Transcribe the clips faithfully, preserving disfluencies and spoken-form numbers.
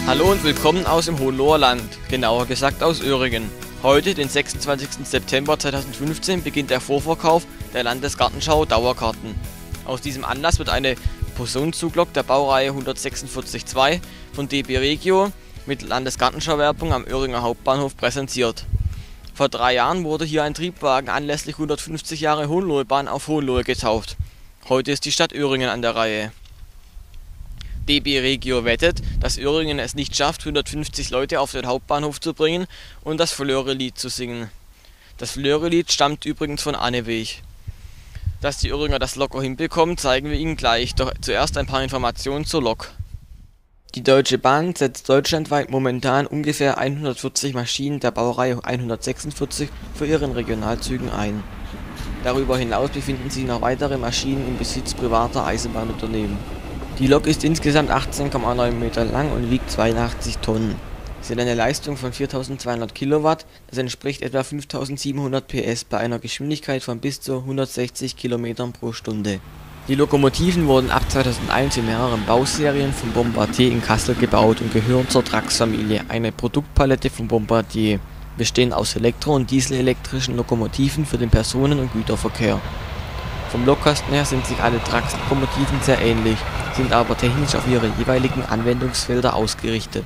Hallo und willkommen aus dem Hohenloher Land, genauer gesagt aus Öhringen. Heute, den sechsundzwanzigsten September zweitausendfünfzehn, beginnt der Vorverkauf der Landesgartenschau Dauerkarten. Aus diesem Anlass wird eine Personenzuglok der Baureihe hundertsechsundvierzig zwei von D B Regio mit Landesgartenschau-Werbung am Öhringer Hauptbahnhof präsentiert. Vor drei Jahren wurde hier ein Triebwagen anlässlich hundertfünfzig Jahre Hohenlohebahn auf Hohenlohe getauft. Heute ist die Stadt Öhringen an der Reihe. D B Regio wettet, dass Öhringen es nicht schafft, hundertfünfzig Leute auf den Hauptbahnhof zu bringen und das Flöre-Lied zu singen. Das Flöre-Lied stammt übrigens von Anneweg. Dass die Öhringer das locker hinbekommen, zeigen wir Ihnen gleich, doch zuerst ein paar Informationen zur Lok. Die Deutsche Bahn setzt deutschlandweit momentan ungefähr hundertvierzig Maschinen der Baureihe hundertsechsundvierzig für ihren Regionalzügen ein. Darüber hinaus befinden sich noch weitere Maschinen im Besitz privater Eisenbahnunternehmen. Die Lok ist insgesamt achtzehn Komma neun Meter lang und wiegt zweiundachtzig Tonnen. Sie hat eine Leistung von viertausendzweihundert Kilowatt, das entspricht etwa fünftausendsiebenhundert P S bei einer Geschwindigkeit von bis zu hundertsechzig Kilometern pro Stunde. Die Lokomotiven wurden ab zweitausendeins in mehreren Bauserien von Bombardier in Kassel gebaut und gehören zur Trax-Familie, eine Produktpalette von Bombardier, bestehend aus elektro- und dieselelektrischen Lokomotiven für den Personen- und Güterverkehr. Vom Lokkasten her sind sich alle Trax-Lokomotiven sehr ähnlich, sind aber technisch auf ihre jeweiligen Anwendungsfelder ausgerichtet.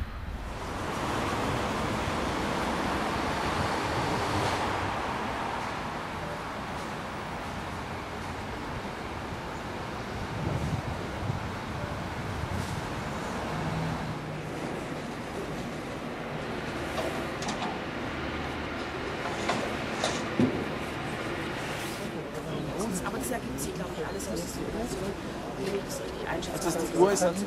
Aber das ergibt sich, glaube ich, alles, was du das richtig einschätzt. Also die Uhr ist jetzt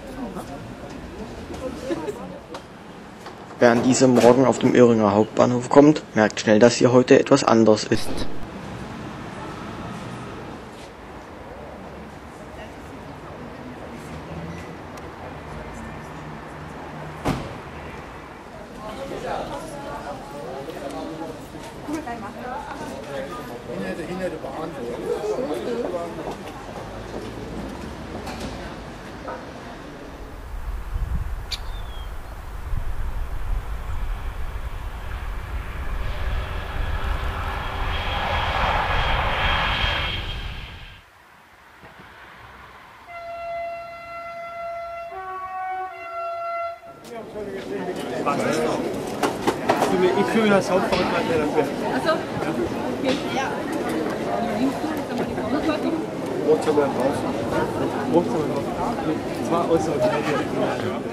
Wer an diesem Morgen auf dem Öhringer Hauptbahnhof kommt, merkt schnell, dass hier heute etwas anders ist. hinter der Bahn. Ich fühle das Hauptbahnhof dafür. Achso, okay. Ja. Wohnzimmer draußen. Wohnzimmer draußen. Das war außer.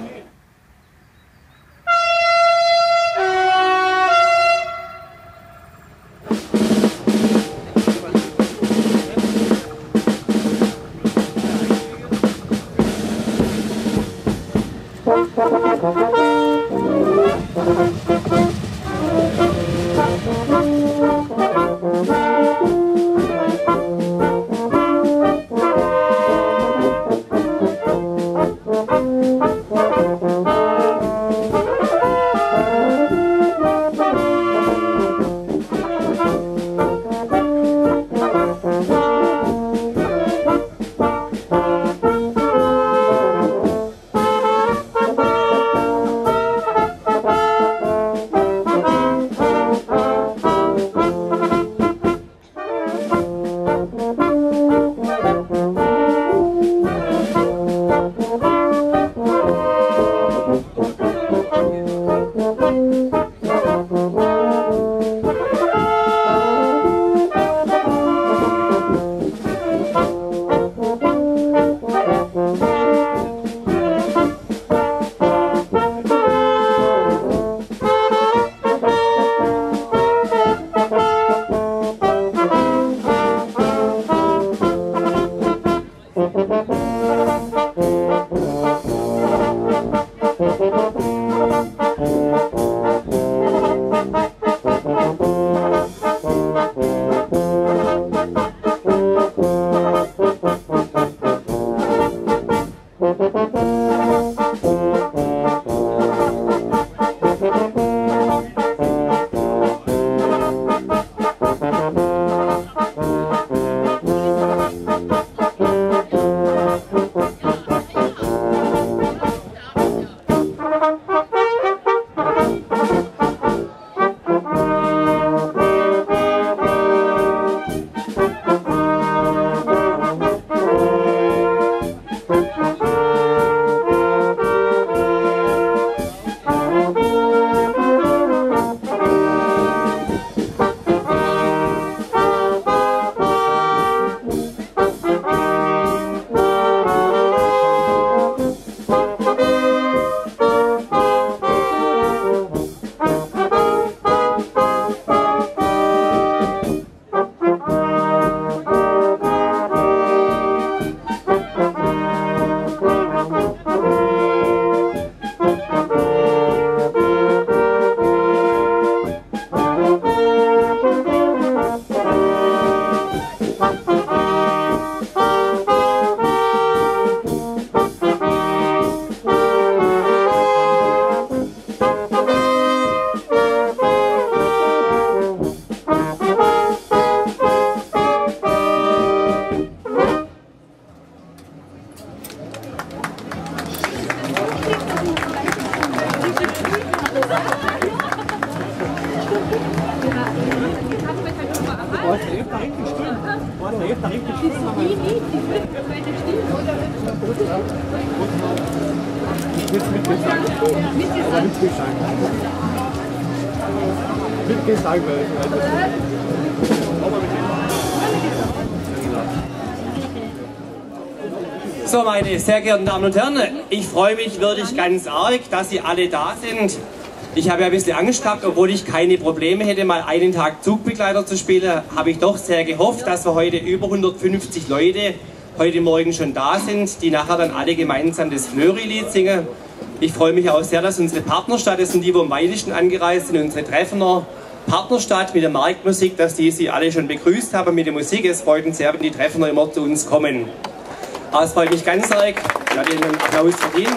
So, meine sehr geehrten Damen und Herren, ich freue mich wirklich ganz arg, dass Sie alle da sind. Ich habe ja ein bisschen Angst gehabt, obwohl ich keine Probleme hätte, mal einen Tag Zugbegleiter zu spielen, habe ich doch sehr gehofft, dass wir heute über hundertfünfzig Leute heute Morgen schon da sind, die nachher dann alle gemeinsam das Flöri-Lied singen. Ich freue mich auch sehr, dass unsere Partnerstadt, das sind die, die am weitesten angereist sind, unsere Treffner Partnerstadt mit der Marktmusik, dass die Sie alle schon begrüßt haben mit der Musik. Es freut uns sehr, wenn die Treffner immer zu uns kommen. Aber es freut mich ganz arg, ich hatte Ihnen einen Applaus verdient.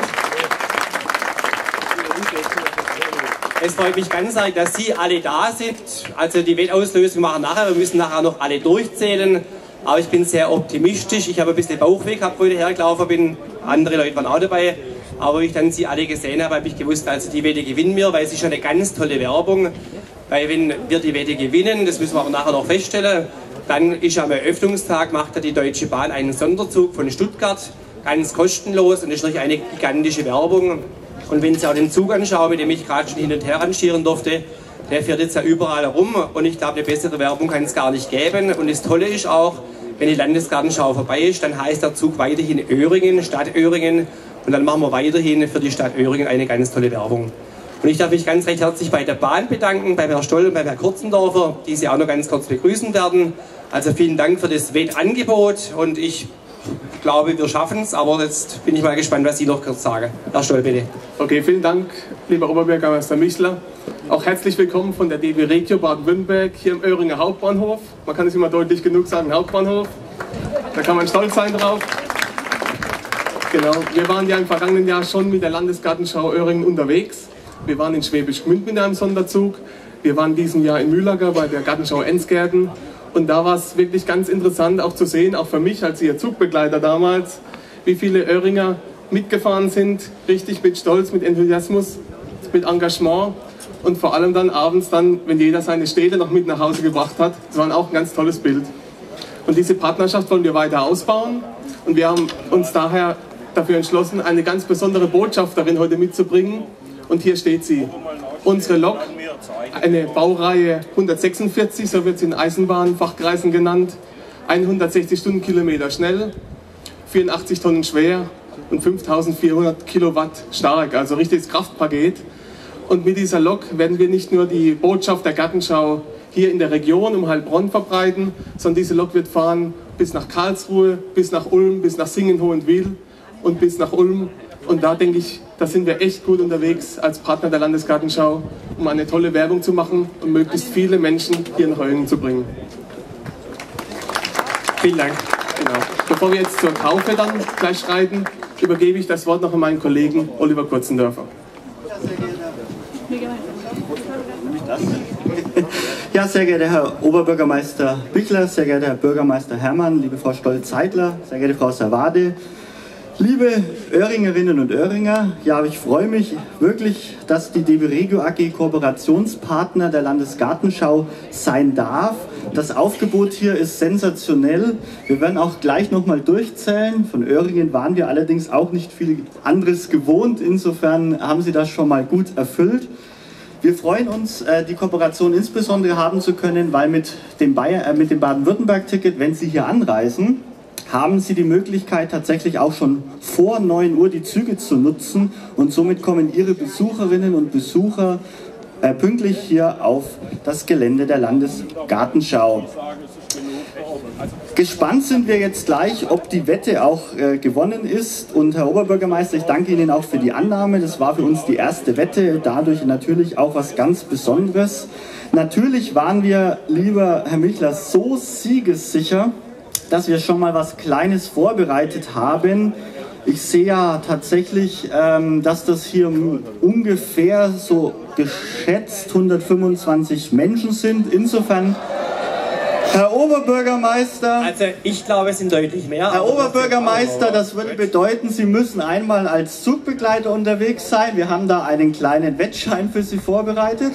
Es freut mich ganz arg, dass Sie alle da sind. Also die Wettauslösung machen nachher, wir müssen nachher noch alle durchzählen. Aber ich bin sehr optimistisch. Ich habe ein bisschen Bauchweh gehabt, wo ich hergelaufen bin. Andere Leute waren auch dabei. Aber wie ich dann Sie alle gesehen habe, habe ich gewusst, also die Wette gewinnen wir, weil es ist schon eine ganz tolle Werbung. Weil wenn wir die Wette gewinnen, das müssen wir aber nachher noch feststellen, dann ist am Eröffnungstag, macht ja die Deutsche Bahn einen Sonderzug von Stuttgart, ganz kostenlos, und das ist natürlich eine gigantische Werbung. Und wenn Sie auch den Zug anschauen, mit dem ich gerade schon hin und her rangieren durfte, der fährt jetzt ja überall herum, und ich glaube, eine bessere Werbung kann es gar nicht geben. Und das Tolle ist auch, wenn die Landesgartenschau vorbei ist, dann heißt der Zug weiterhin Öhringen, Stadt Öhringen, und dann machen wir weiterhin für die Stadt Öhringen eine ganz tolle Werbung. Und ich darf mich ganz recht herzlich bei der Bahn bedanken, bei Herrn Stoll und bei Herrn Kurzendorfer, die Sie auch noch ganz kurz begrüßen werden. Also vielen Dank für das Wettangebot, und ich glaube, wir schaffen es, aber jetzt bin ich mal gespannt, was Sie noch kurz sagen. Herr Stoll, bitte. Okay, vielen Dank, lieber Oberbürgermeister Michler. Auch herzlich willkommen von der D B Regio Baden-Württemberg hier im Öhringer Hauptbahnhof. Man kann es immer deutlich genug sagen, Hauptbahnhof. Da kann man stolz sein drauf. Genau, wir waren ja im vergangenen Jahr schon mit der Landesgartenschau Öhringen unterwegs. Wir waren in Schwäbisch Gmünd mit einem Sonderzug. Wir waren diesen Jahr in Mühlacker bei der Gartenschau Ensgärten. Und da war es wirklich ganz interessant auch zu sehen, auch für mich als Ihr Zugbegleiter damals, wie viele Öhringer mitgefahren sind, richtig mit Stolz, mit Enthusiasmus, mit Engagement, und vor allem dann abends dann, wenn jeder seine Städte noch mit nach Hause gebracht hat. Das war auch ein ganz tolles Bild. Und diese Partnerschaft wollen wir weiter ausbauen, und wir haben uns daher dafür entschlossen, eine ganz besondere Botschafterin heute mitzubringen, und hier steht sie. Unsere Lok, eine Baureihe hundertsechsundvierzig, so wird sie in Eisenbahnfachkreisen genannt, hundertsechzig Stundenkilometer schnell, vierundachtzig Tonnen schwer und fünftausendvierhundert Kilowatt stark, also richtiges Kraftpaket. Und mit dieser Lok werden wir nicht nur die Botschaft der Gartenschau hier in der Region um Heilbronn verbreiten, sondern diese Lok wird fahren bis nach Karlsruhe, bis nach Ulm, bis nach Singen-Hohenwil und bis nach Ulm. Und da denke ich, da sind wir echt gut unterwegs als Partner der Landesgartenschau, um eine tolle Werbung zu machen und möglichst viele Menschen hier nach Öhringen zu bringen. Vielen Dank. Genau. Bevor wir jetzt zur Taufe dann gleich schreiten, übergebe ich das Wort noch an meinen Kollegen Oliver Kurzendörfer. Ja, sehr geehrter Herr Oberbürgermeister Bichler, sehr geehrter Herr Bürgermeister Herrmann, liebe Frau Stolz-Seidler, sehr geehrte Frau Savade, Liebe Oehringerinnen und Oehringer, ja, ich freue mich wirklich, dass die D W Regio A G Kooperationspartner der Landesgartenschau sein darf. Das Aufgebot hier ist sensationell. Wir werden auch gleich nochmal durchzählen. Von Oehringen waren wir allerdings auch nicht viel anderes gewohnt. Insofern haben Sie das schon mal gut erfüllt. Wir freuen uns, die Kooperation insbesondere haben zu können, weil mit dem, Bayer, äh, mit dem Baden-Württemberg-Ticket, wenn Sie hier anreisen, haben Sie die Möglichkeit, tatsächlich auch schon vor neun Uhr die Züge zu nutzen und somit kommen Ihre Besucherinnen und Besucher äh, pünktlich hier auf das Gelände der Landesgartenschau. Gespannt sind wir jetzt gleich, ob die Wette auch äh, gewonnen ist. Und Herr Oberbürgermeister, ich danke Ihnen auch für die Annahme. Das war für uns die erste Wette, dadurch natürlich auch was ganz Besonderes. Natürlich waren wir, lieber Herr Michler, so siegessicher, dass wir schon mal was Kleines vorbereitet haben. Ich sehe ja tatsächlich, ähm, dass das hier ungefähr so geschätzt hundertfünfundzwanzig Menschen sind. Insofern, Herr Oberbürgermeister... Also ich glaube, es sind deutlich mehr. Herr Oberbürgermeister, das würde bedeuten, Sie müssen einmal als Zugbegleiter unterwegs sein. Wir haben da einen kleinen Wettschein für Sie vorbereitet.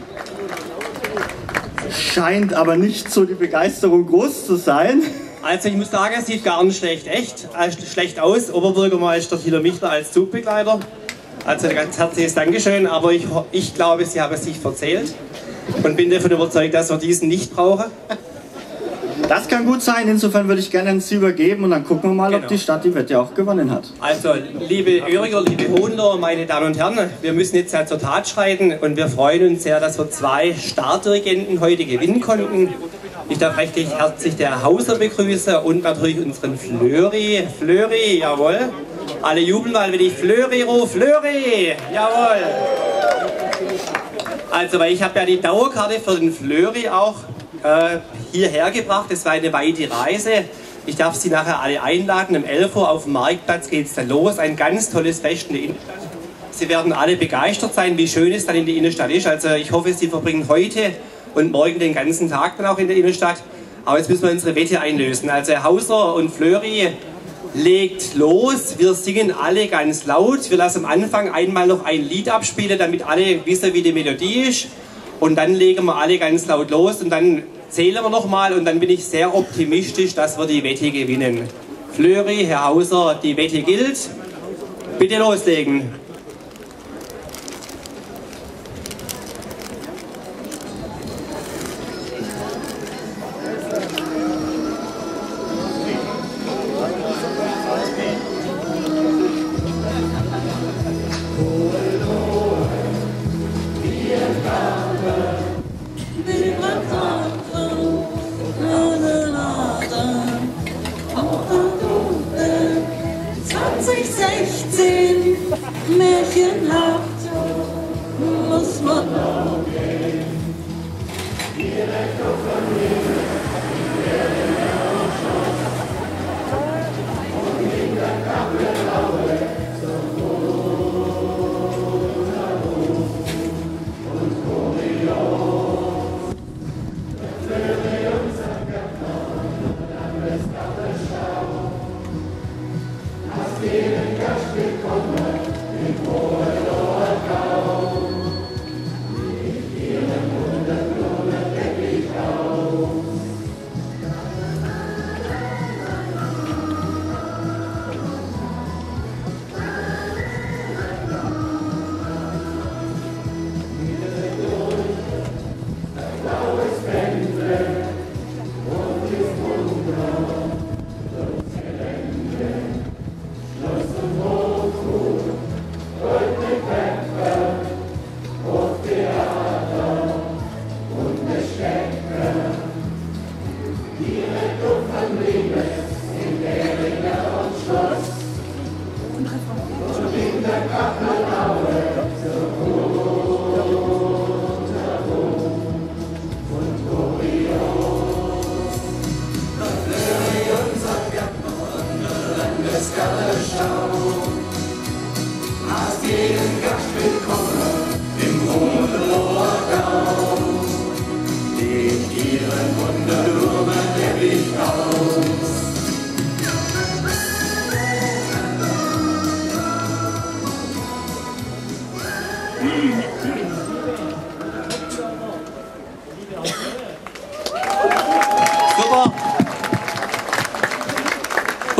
Scheint aber nicht so die Begeisterung groß zu sein. Also ich muss sagen, es sieht gar nicht schlecht, echt äh, schlecht aus. Oberbürgermeister Thilo Michler als Zugbegleiter. Also ein ganz herzliches Dankeschön, aber ich, ich glaube, Sie haben sich verzählt und bin davon überzeugt, dass wir diesen nicht brauchen. Das kann gut sein, insofern würde ich gerne an Sie übergeben und dann gucken wir mal, genau, ob die Stadt die Wette auch gewonnen hat. Also, liebe Oehringer, liebe Hohender, meine Damen und Herren, wir müssen jetzt ja zur Tat schreiten und wir freuen uns sehr, dass wir zwei Startdirigenten heute gewinnen konnten. Ich darf recht herzlich der Hauser begrüßen und natürlich unseren Flöri. Flöri, jawohl. Alle jubeln mal, wenn ich Flöri rufe. Flöri, jawohl. Also, weil ich habe ja die Dauerkarte für den Flöri auch äh, hierher gebracht. Es war eine weite Reise. Ich darf Sie nachher alle einladen. Um elf Uhr auf dem Marktplatz geht es dann los. Ein ganz tolles Fest in der Innenstadt. Sie werden alle begeistert sein, wie schön es dann in der Innenstadt ist. Also ich hoffe, Sie verbringen heute und morgen den ganzen Tag dann auch in der Innenstadt. Aber jetzt müssen wir unsere Wette einlösen. Also Hauser und Flöri, legt los. Wir singen alle ganz laut. Wir lassen am Anfang einmal noch ein Lied abspielen, damit alle wissen, wie die Melodie ist. Und dann legen wir alle ganz laut los und dann zählen wir nochmal und dann bin ich sehr optimistisch, dass wir die Wette gewinnen. Flöri, Herr Hauser, die Wette gilt. Bitte loslegen. zwanzig sechzehn, märchenhaft, muss man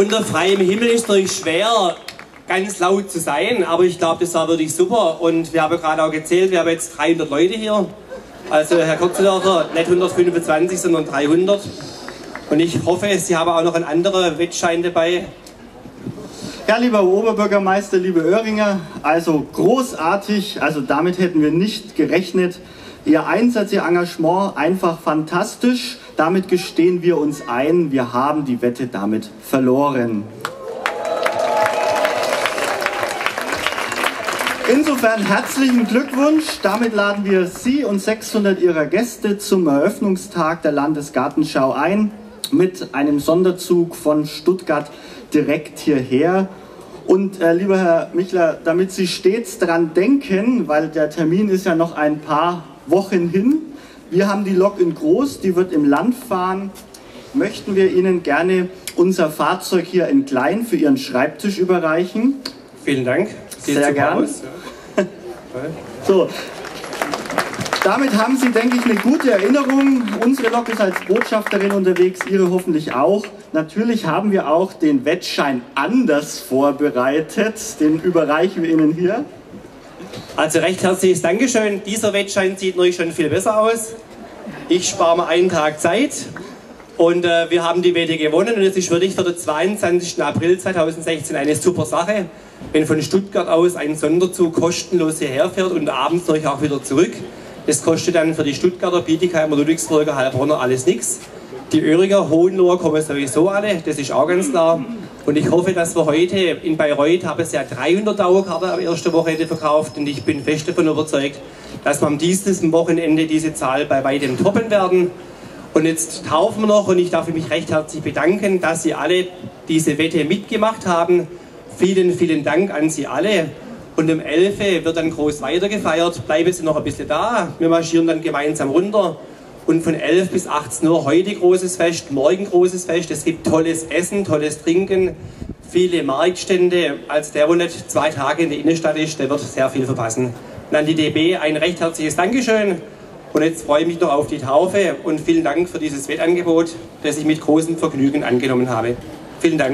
unter freiem Himmel ist es natürlich schwer, ganz laut zu sein, aber ich glaube, das war wirklich super. Und wir haben gerade auch gezählt, wir haben jetzt dreihundert Leute hier. Also Herr Kurzdörfer, nicht hundertfünfundzwanzig, sondern dreihundert. Und ich hoffe, Sie haben auch noch einen anderen Wettschein dabei. Ja, lieber Oberbürgermeister, liebe Oeringer, also großartig, also damit hätten wir nicht gerechnet. Ihr Einsatz, Ihr Engagement, einfach fantastisch. Damit gestehen wir uns ein, wir haben die Wette damit verloren. Insofern herzlichen Glückwunsch. Damit laden wir Sie und sechshundert Ihrer Gäste zum Eröffnungstag der Landesgartenschau ein, mit einem Sonderzug von Stuttgart direkt hierher. Und äh, lieber Herr Michler, damit Sie stets daran denken, weil der Termin ist ja noch ein paar Wochen hin, wir haben die Lok in groß, die wird im Land fahren, möchten wir Ihnen gerne unser Fahrzeug hier in klein für Ihren Schreibtisch überreichen. Vielen Dank. Sieht sehr gern. So. Damit haben Sie, denke ich, eine gute Erinnerung. Unsere Lok ist als Botschafterin unterwegs, Ihre hoffentlich auch. Natürlich haben wir auch den Wettschein anders vorbereitet. Den überreichen wir Ihnen hier. Also recht herzliches Dankeschön. Dieser Wettschein sieht natürlich schon viel besser aus. Ich spare mir einen Tag Zeit und äh, wir haben die Wette gewonnen. Und es ist wirklich für den zweiundzwanzigsten April zweitausendsechzehn eine super Sache, wenn von Stuttgart aus ein Sonderzug kostenlos hierher fährt und abends natürlich auch wieder zurück. Das kostet dann für die Stuttgarter, Bietigheimer, Ludwigsburger, Heilbronner alles nichts. Die Oeringer, Hohenloher kommen sowieso alle, das ist auch ganz klar. Und ich hoffe, dass wir heute in Bayreuth, haben es ja dreihundert Dauerkarten am ersten Wochenende verkauft und ich bin fest davon überzeugt, dass wir am diesem Wochenende diese Zahl bei weitem toppen werden. Und jetzt taufen wir noch und ich darf mich recht herzlich bedanken, dass Sie alle diese Wette mitgemacht haben. Vielen, vielen Dank an Sie alle. Und um elf Uhr wird dann groß weitergefeiert. Bleiben Sie noch ein bisschen da. Wir marschieren dann gemeinsam runter. Und von elf bis achtzehn Uhr heute großes Fest, morgen großes Fest. Es gibt tolles Essen, tolles Trinken, viele Marktstände. Also der, der nicht zwei Tage in der Innenstadt ist, der wird sehr viel verpassen. Und an die D B ein recht herzliches Dankeschön. Und jetzt freue ich mich noch auf die Taufe und vielen Dank für dieses Wettangebot, das ich mit großem Vergnügen angenommen habe. Vielen Dank.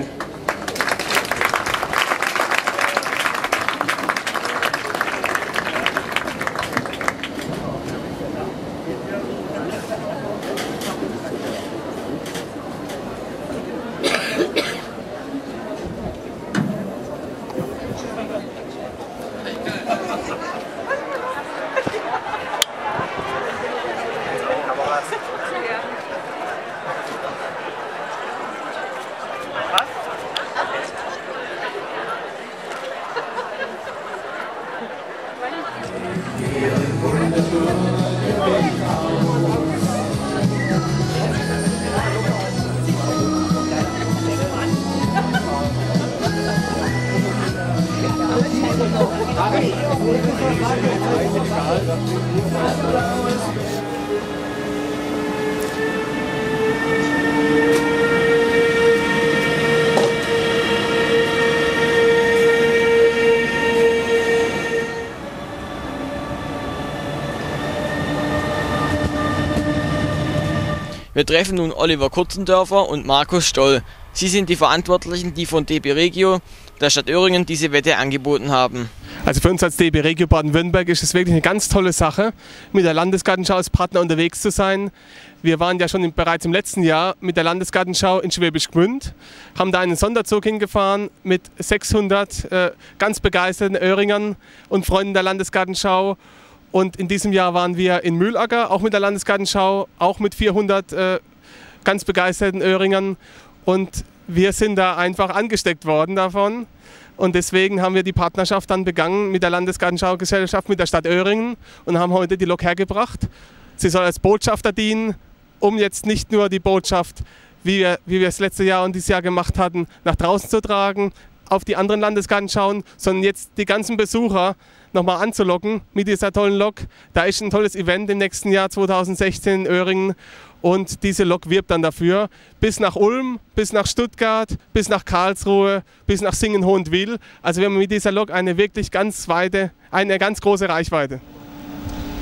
Wir treffen nun Oliver Kurzendörfer und Markus Stoll. Sie sind die Verantwortlichen, die von D B Regio, der Stadt Oeringen, diese Wette angeboten haben. Also für uns als D B Regio Baden-Württemberg ist es wirklich eine ganz tolle Sache, mit der Landesgartenschau als Partner unterwegs zu sein. Wir waren ja schon im, bereits im letzten Jahr mit der Landesgartenschau in Schwäbisch Gmünd, haben da einen Sonderzug hingefahren mit sechshundert äh, ganz begeisterten Oeringern und Freunden der Landesgartenschau. Und in diesem Jahr waren wir in Mühlacker, auch mit der Landesgartenschau, auch mit vierhundert äh, ganz begeisterten Oeringern. Und wir sind da einfach angesteckt worden davon. Und deswegen haben wir die Partnerschaft dann begangen mit der Landesgartenschau-Gesellschaft, mit der Stadt Oeringen und haben heute die Lok hergebracht. Sie soll als Botschafter dienen, um jetzt nicht nur die Botschaft, wie wir, wie wir es letztes Jahr und dieses Jahr gemacht hatten, nach draußen zu tragen, auf die anderen Landesgartenschauen, sondern jetzt die ganzen Besucher nochmal anzulocken mit dieser tollen Lok. Da ist ein tolles Event im nächsten Jahr zweitausendsechzehn in Oeringen und diese Lok wirbt dann dafür bis nach Ulm, bis nach Stuttgart, bis nach Karlsruhe, bis nach Singen-Hohenwil. Also wir haben mit dieser Lok eine wirklich ganz weite, eine ganz große Reichweite.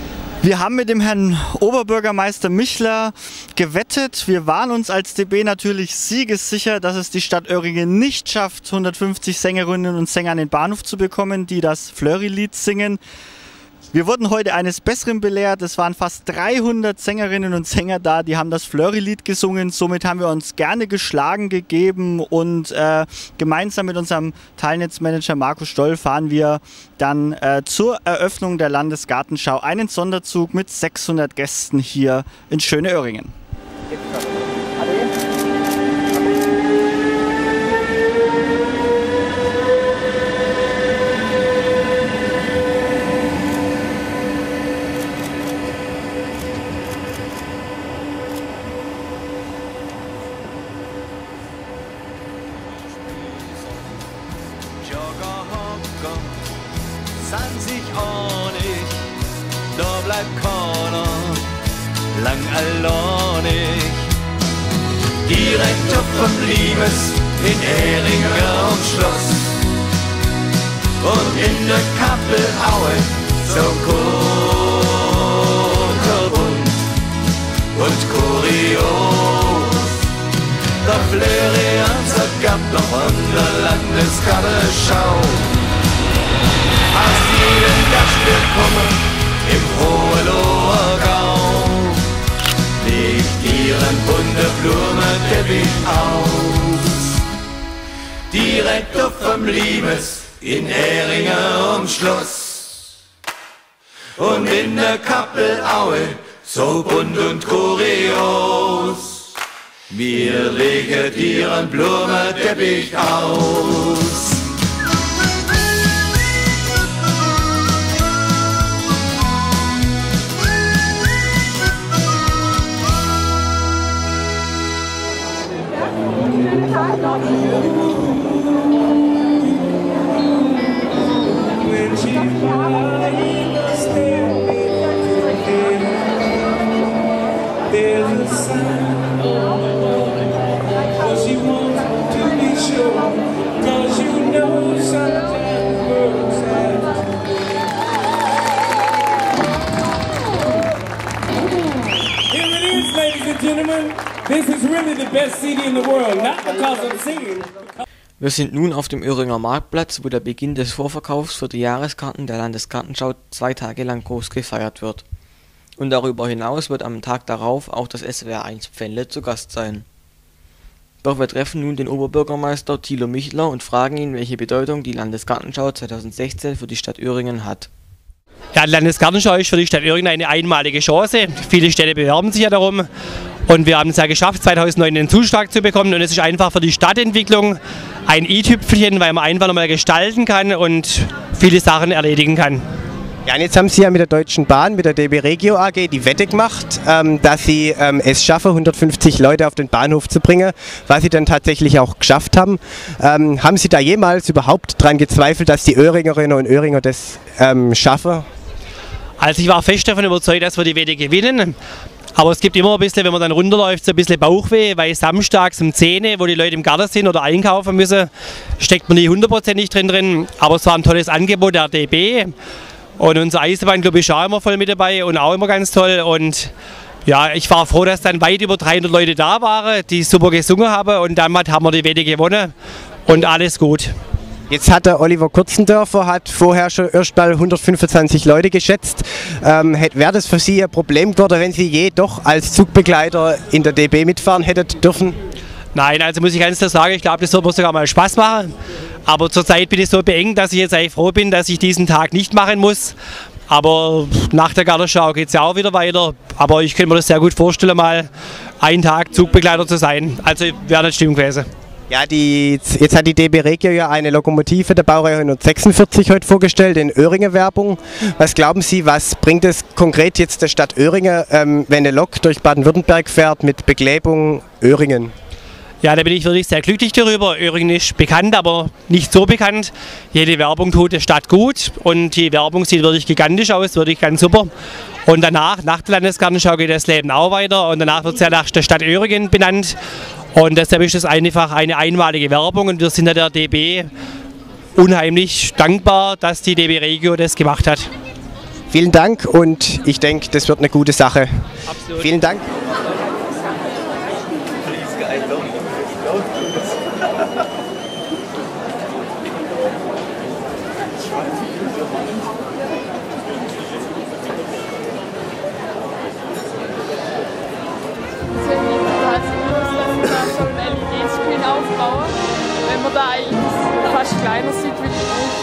Wir haben mit dem Herrn Oberbürgermeister Michler gewettet. Wir waren uns als D B natürlich siegessicher, dass es die Stadt Öhringen nicht schafft, hundertfünfzig Sängerinnen und Sänger an den Bahnhof zu bekommen, die das Flöri-Lied singen. Wir wurden heute eines Besseren belehrt. Es waren fast dreihundert Sängerinnen und Sänger da, die haben das Flöri-Lied gesungen. Somit haben wir uns gerne geschlagen gegeben und äh, gemeinsam mit unserem Teilnetzmanager Marco Stoll fahren wir dann äh, zur Eröffnung der Landesgartenschau einen Sonderzug mit sechshundert Gästen hier in schöne Öhringen. zwanzig einig, da bleibt keiner lang alleinig. Direkt auf vom Limes in Ehringer am Schloss und in der Kappelaue so kunterbunt und kurios. Der Flörianzer gab noch an der Landesgartenschau. Aus jedem Gast willkommen im Hohenloher Gau. Legt ihren bunten Blumenteppich aus. Direkt auf vom Limes in Ehringer am Schloss. Und in der Kappelaue so bunt und kurios. Wir legen ihren Blumenteppich aus. Wir sind nun auf dem Öhringer Marktplatz, wo der Beginn des Vorverkaufs für die Jahreskarten der Landesgartenschau zwei Tage lang groß gefeiert wird. Und darüber hinaus wird am Tag darauf auch das S W R eins Pfändle zu Gast sein. Doch wir treffen nun den Oberbürgermeister Thilo Michler und fragen ihn, welche Bedeutung die Landesgartenschau zweitausendsechzehn für die Stadt Öhringen hat. Ja, die Landesgartenschau ist für die Stadt Öhringen eine einmalige Chance. Viele Städte bewerben sich ja darum. Und wir haben es ja geschafft, zweitausendneun den Zuschlag zu bekommen. Und es ist einfach für die Stadtentwicklung ein i-Tüpfelchen, weil man einfach nochmal gestalten kann und viele Sachen erledigen kann. Ja, und jetzt haben Sie ja mit der Deutschen Bahn, mit der D B Regio A G die Wette gemacht, ähm, dass Sie ähm, es schaffen, hundertfünfzig Leute auf den Bahnhof zu bringen, was Sie dann tatsächlich auch geschafft haben. Ähm, haben Sie da jemals überhaupt daran gezweifelt, dass die Öhringerinnen und Öhringer das ähm, schaffen? Also ich war fest davon überzeugt, dass wir die Wette gewinnen. Aber es gibt immer ein bisschen, wenn man dann runterläuft, so ein bisschen Bauchweh, weil samstags um zehn Uhr, wo die Leute im Garten sind oder einkaufen müssen, steckt man nicht hundertprozentig drin drin. Aber es war ein tolles Angebot der D B. Und unser Eisenbahnclub ist auch immer voll mit dabei und auch immer ganz toll. Und ja, ich war froh, dass dann weit über dreihundert Leute da waren, die super gesungen haben. Und damit haben wir die Wette gewonnen und alles gut. Jetzt hat der Oliver Kurzendörfer hat vorher schon erst mal hundertfünfundzwanzig Leute geschätzt. Ähm, Wäre das für Sie ein Problem geworden, wenn Sie je doch als Zugbegleiter in der D B mitfahren hättet dürfen? Nein, also muss ich ganz klar sagen, ich glaube, das wird mir sogar mal Spaß machen. Aber zurzeit bin ich so beengt, dass ich jetzt eigentlich froh bin, dass ich diesen Tag nicht machen muss. Aber nach der Gartenschau geht es ja auch wieder weiter. Aber ich könnte mir das sehr gut vorstellen, mal einen Tag Zugbegleiter zu sein. Also wäre nicht schlimm gewesen. Ja, die, jetzt hat die D B Regio ja eine Lokomotive der Baureihe hundertsechsundvierzig heute vorgestellt in Öhringen Werbung. Was glauben Sie, was bringt es konkret jetzt der Stadt Öhringen, ähm, wenn eine Lok durch Baden-Württemberg fährt mit Beklebung Öhringen? Ja, da bin ich wirklich sehr glücklich darüber. Öhringen ist bekannt, aber nicht so bekannt. Jede Werbung tut der Stadt gut und die Werbung sieht wirklich gigantisch aus, wirklich ganz super. Und danach, nach der Landesgartenschau geht das Leben auch weiter und danach wird es ja nach der Stadt Öhringen benannt. Und deshalb ist das einfach eine einmalige Werbung und wir sind der D B unheimlich dankbar, dass die D B Regio das gemacht hat. Vielen Dank und ich denke, das wird eine gute Sache. Absolut. Vielen Dank. So ein L E D-Screen aufbauen, wenn man da eigentlich fast kleiner sieht wie die Buch.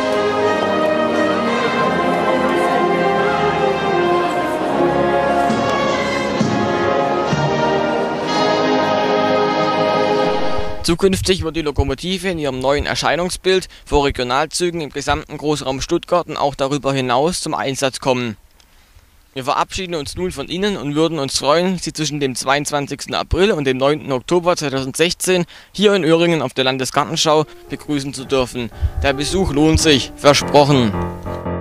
Zukünftig wird die Lokomotive in ihrem neuen Erscheinungsbild vor Regionalzügen im gesamten Großraum Stuttgart und auch darüber hinaus zum Einsatz kommen. Wir verabschieden uns nun von Ihnen und würden uns freuen, Sie zwischen dem zweiundzwanzigsten April und dem neunten Oktober zweitausendsechzehn hier in Öhringen auf der Landesgartenschau begrüßen zu dürfen. Der Besuch lohnt sich, versprochen.